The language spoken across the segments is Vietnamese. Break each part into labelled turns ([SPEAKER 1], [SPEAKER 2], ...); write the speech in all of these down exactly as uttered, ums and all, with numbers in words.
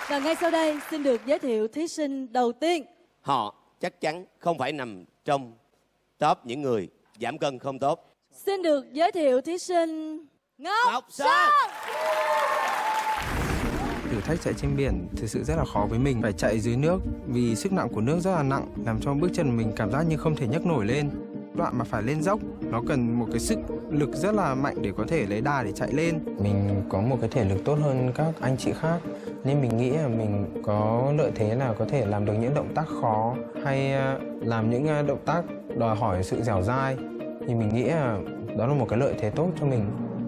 [SPEAKER 1] Và ngay sau đây xin được giới thiệu thí sinh đầu tiên.
[SPEAKER 2] Họ chắc chắn không phải nằm trong top những người giảm cân không tốt.
[SPEAKER 1] Xin được giới thiệu thí sinh Ngọc,
[SPEAKER 2] Ngọc Sơn.
[SPEAKER 3] Thử thách chạy trên biển thực sự rất là khó với mình. Phải chạy dưới nước vì sức nặng của nước rất là nặng, làm cho bước chân mình cảm giác như không thể nhấc nổi lên. Đoạn mà phải lên dốc, nó cần một cái sức lực rất là mạnh để có thể lấy đà để chạy lên. Mình có một cái thể lực tốt hơn các anh chị khác, nên mình nghĩ là mình có lợi thế là có thể làm được những động tác khó hay làm những động tác đòi hỏi sự dẻo dai. Thì mình nghĩ là đó là một cái lợi thế tốt cho mình.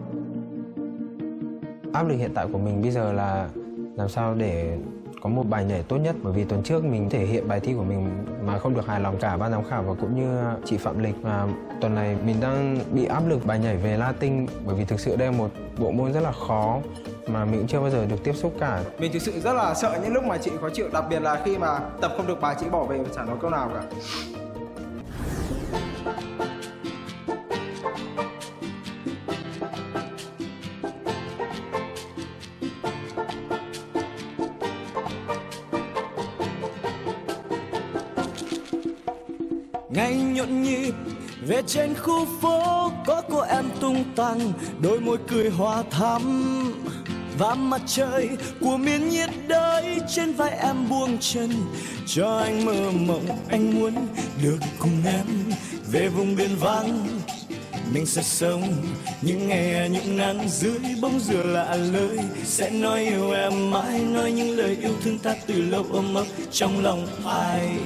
[SPEAKER 3] Áp lực hiện tại của mình bây giờ là làm sao để có một bài nhảy tốt nhất, bởi vì tuần trước mình thể hiện bài thi của mình mà không được hài lòng cả ban giám khảo và cũng như chị Phạm Lịch. Và tuần này mình đang bị áp lực bài nhảy về Latin, bởi vì thực sự đây là một bộ môn rất là khó mà mình cũng chưa bao giờ được tiếp xúc cả.
[SPEAKER 4] Mình thực sự rất là sợ những lúc mà chị khó chịu, đặc biệt là khi mà tập không được bài chị bỏ về và chả nói câu nào cả.
[SPEAKER 5] Ngày nhộn nhịp về trên khu phố, có cô em tung tăng đôi môi cười hoa thắm, và mặt trời của miền nhiệt đới trên vai em buông chân cho anh mơ mộng. Anh muốn được cùng em về vùng biển vắng, mình sẽ sống những ngày những nắng dưới bóng dừa lạ lơi, sẽ nói yêu em mãi, nói những lời yêu thương ta từ lâu ôm ấp trong lòng ai.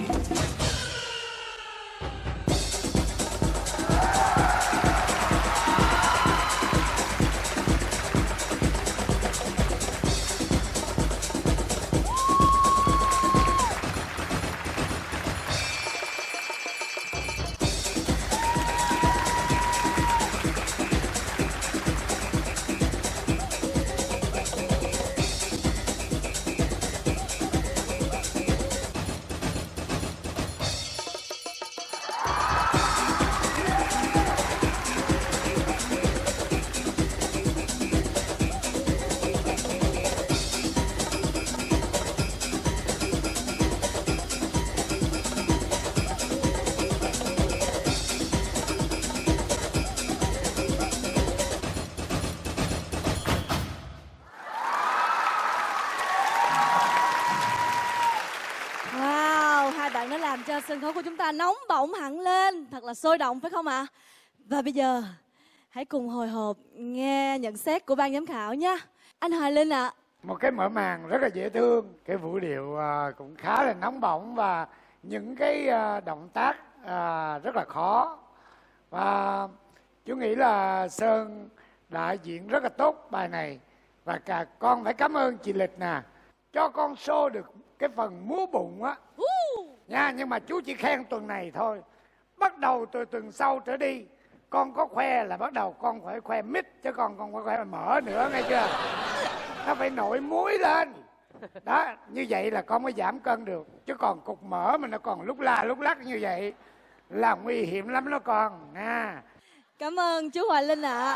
[SPEAKER 1] Bạn đã làm cho sân khấu của chúng ta nóng bỏng hẳn lên, thật là sôi động phải không ạ? À? Và bây giờ hãy cùng hồi hộp nghe nhận xét của ban giám khảo nhé. Anh Hoài Linh ạ. À.
[SPEAKER 6] Một cái mở màn rất là dễ thương, cái vũ điệu cũng khá là nóng bỏng và những cái động tác rất là khó. Và chú nghĩ là Sơn đã diễn rất là tốt bài này. Và cả con phải cảm ơn chị Lịch nè, cho con show được cái phần múa bụng á nha. Nhưng mà chú chỉ khen tuần này thôi, bắt đầu từ tuần sau trở đi con có khoe là bắt đầu con phải khoe mít, chứ con con phải khoe mỡ nữa, nghe chưa? Nó phải nổi muối lên đó, như vậy là con mới giảm cân được. Chứ còn cục mỡ mà nó còn lúc la lúc lắc như vậy là nguy hiểm lắm đó con nha.
[SPEAKER 1] Cảm ơn chú Hoài Linh ạ.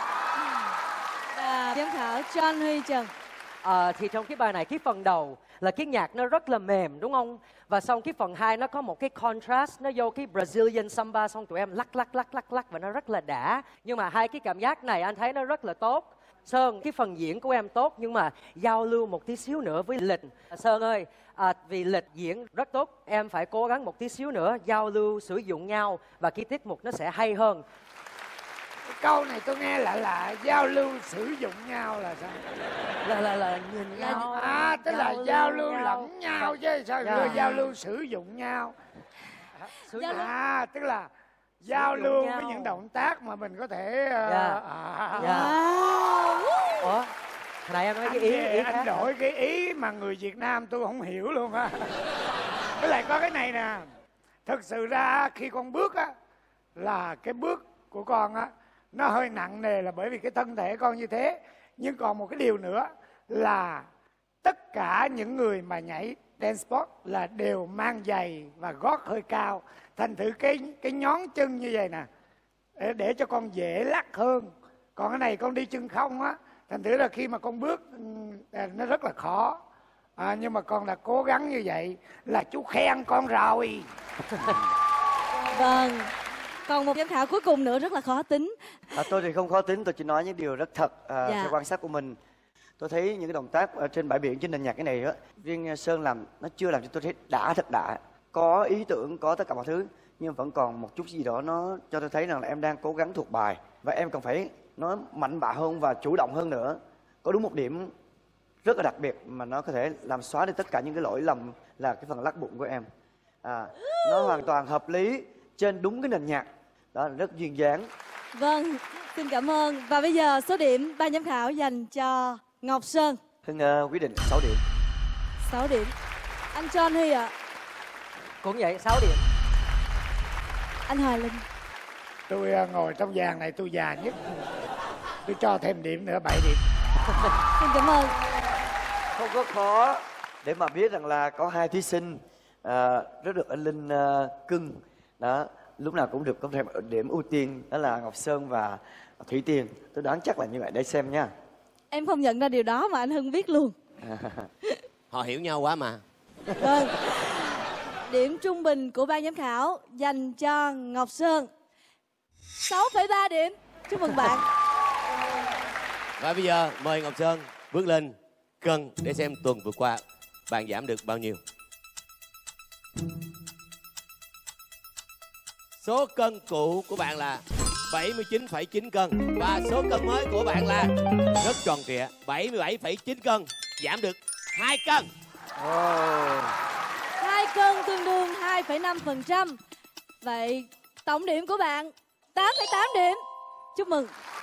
[SPEAKER 1] Và giám khảo John Huy Trần.
[SPEAKER 7] À, thì trong cái bài này, cái phần đầu là cái nhạc nó rất là mềm đúng không? Và xong cái phần hai nó có một cái contrast, nó vô cái Brazilian samba, xong tụi em lắc lắc lắc lắc lắc và nó rất là đã. Nhưng mà hai cái cảm giác này anh thấy nó rất là tốt. Sơn, cái phần diễn của em tốt nhưng mà giao lưu một tí xíu nữa với Lịch. Sơn ơi, à, vì Lịch diễn rất tốt, em phải cố gắng một tí xíu nữa giao lưu sử dụng nhau và cái tiết mục nó sẽ hay hơn.
[SPEAKER 6] Cái câu này tôi nghe lạ lạ, giao lưu sử dụng nhau là sao?
[SPEAKER 7] Là là là nhìn nhau.
[SPEAKER 6] À, tức là giao lưu lẫn nhau chứ sao
[SPEAKER 7] yeah.
[SPEAKER 6] giao lưu sử dụng nhau.
[SPEAKER 7] Sử
[SPEAKER 6] dụng. À, tức là giao lưu với những động tác mà mình có thể. Uh,
[SPEAKER 7] yeah.
[SPEAKER 6] À,
[SPEAKER 7] yeah. Wow. Ủa, hồi nãy em nói cái ý, ý
[SPEAKER 6] anh
[SPEAKER 7] khác
[SPEAKER 6] đổi cái ý mà người Việt Nam tôi không hiểu luôn á. Với lại có cái này nè, thực sự ra khi con bước á là cái bước của con á nó hơi nặng nề là bởi vì cái thân thể con như thế. Nhưng còn một cái điều nữa là tất cả những người mà nhảy dance sport là đều mang giày và gót hơi cao. Thành thử cái cái nhón chân như vậy nè để, để cho con dễ lắc hơn. Còn cái này con đi chân không á, thành thử là khi mà con bước nó rất là khó. à, nhưng mà con đã cố gắng như vậy là chú khen con rồi.
[SPEAKER 1] Vâng, còn một giám khảo cuối cùng nữa rất là khó tính.
[SPEAKER 8] À, tôi thì không khó tính, tôi chỉ nói những điều rất thật à,
[SPEAKER 1] Dạ.
[SPEAKER 8] theo quan sát của mình. Tôi thấy những cái động tác ở trên bãi biển trên nền nhạc cái này đó, riêng Sơn làm nó chưa làm cho tôi thấy đã, thật đã. Có ý tưởng, có tất cả mọi thứ, nhưng vẫn còn một chút gì đó nó cho tôi thấy rằng là em đang cố gắng thuộc bài và em cần phải nói mạnh bạo hơn và chủ động hơn nữa. Có đúng một điểm rất là đặc biệt mà nó có thể làm xóa đi tất cả những cái lỗi lầm là cái phần lắc bụng của em. À, nó hoàn toàn hợp lý trên đúng cái nền nhạc, đó là rất duyên dáng.
[SPEAKER 1] Vâng, xin cảm ơn. Và bây giờ số điểm ban giám khảo dành cho Ngọc Sơn.
[SPEAKER 8] Hưng uh, quyết định sáu điểm.
[SPEAKER 1] sáu điểm. Anh John Huy ạ.
[SPEAKER 7] Cũng vậy, sáu điểm.
[SPEAKER 1] Anh Hoài Linh.
[SPEAKER 6] Tôi à, ngồi trong dàn này tôi già nhất, tôi cho thêm điểm nữa, bảy điểm.
[SPEAKER 1] Xin cảm ơn.
[SPEAKER 8] Không có khó để mà biết rằng là có hai thí sinh à, rất được anh Linh à, cưng đó, lúc nào cũng được có thêm điểm ưu tiên, đó là Ngọc Sơn và Thủy Tiên. Tôi đoán chắc là như vậy, để xem nha.
[SPEAKER 1] Em không nhận ra điều đó mà anh Hưng biết luôn.
[SPEAKER 2] Họ hiểu nhau quá mà.
[SPEAKER 1] Vâng. Điểm trung bình của ban giám khảo dành cho Ngọc Sơn sáu phẩy ba điểm. Chúc mừng bạn.
[SPEAKER 2] Và bây giờ mời Ngọc Sơn bước lên cân để xem tuần vừa qua bạn giảm được bao nhiêu. Số cân cũ của bạn là bảy mươi chín phẩy chín cân và số cân mới của bạn là rất tròn trịa bảy mươi bảy phẩy chín cân, giảm được hai cân.
[SPEAKER 8] Oh.
[SPEAKER 1] hai cân tương đương hai phẩy năm phần trăm. Vậy tổng điểm của bạn tám phẩy tám điểm. Chúc mừng.